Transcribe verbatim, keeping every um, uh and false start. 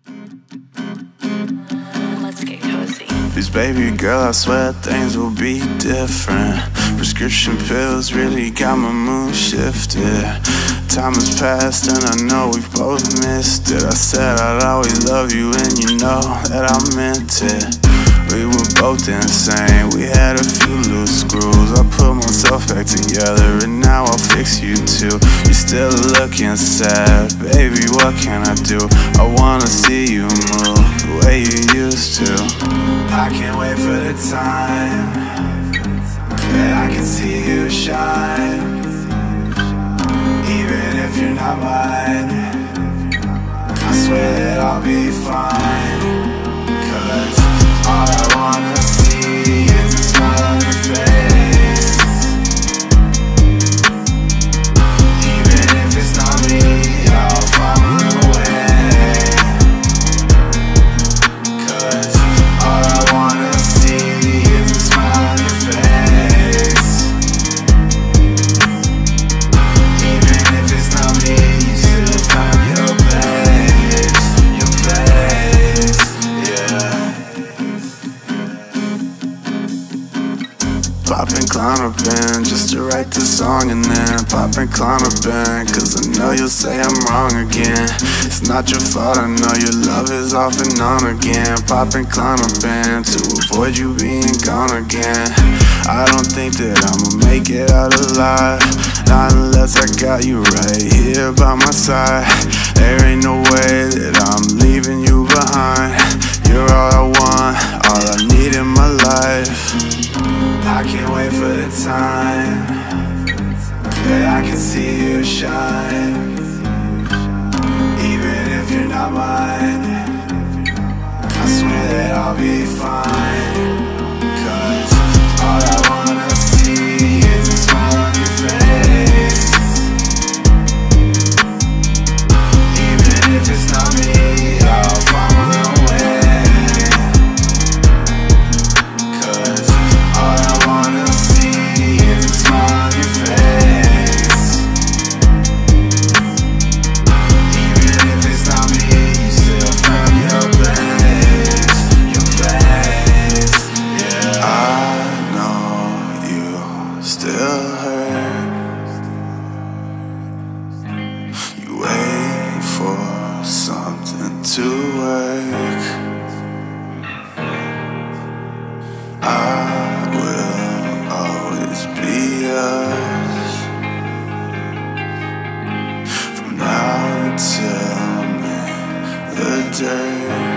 Let's get cozy. Please, baby girl, I swear things will be different. Prescription pills really got my mood shifted. Time has passed and I know we've both missed it. I said I'd always love you and you know that I meant it. We were both insane, we had a few loose screws. I put myself back together and now I'll fix you too. You're still looking sad, baby, what can I do? I wanna see you move the way you used to. I can't wait for the time that I can see you shine. Even if you're not mine, I swear that I'll be fine. Cause all I wanna see is a smile on your face. Even if it's not me, I'll find a way. Cause all I wanna see is a smile on your face. Even if it's not me, you still find your place. Your place, yeah. Poppin' Klonopin just to write the song, and then poppin' Klonopin cause I know you'll say I'm wrong again. It's not your fault, I know your love is off and on again. Poppin' Klonopin to avoid you being gone again. I don't think that I'ma make it out alive, not unless I got you right here by my side. There ain't no way that I'm leaving you behind. You're all I want, all I need in my life. I can't wait for the time that I can see you shine. Even if you're not mine, I swear that I'll be fine. Cause all I wanna see is a smile on your face. Even if it's not me, I'll find my way. Cause all I wanna see is a smile on your face. Even if it's not me, you still found your place. Your place, yeah. I know you still hurt. You wait for something to work. I will always be yours, from now until the day.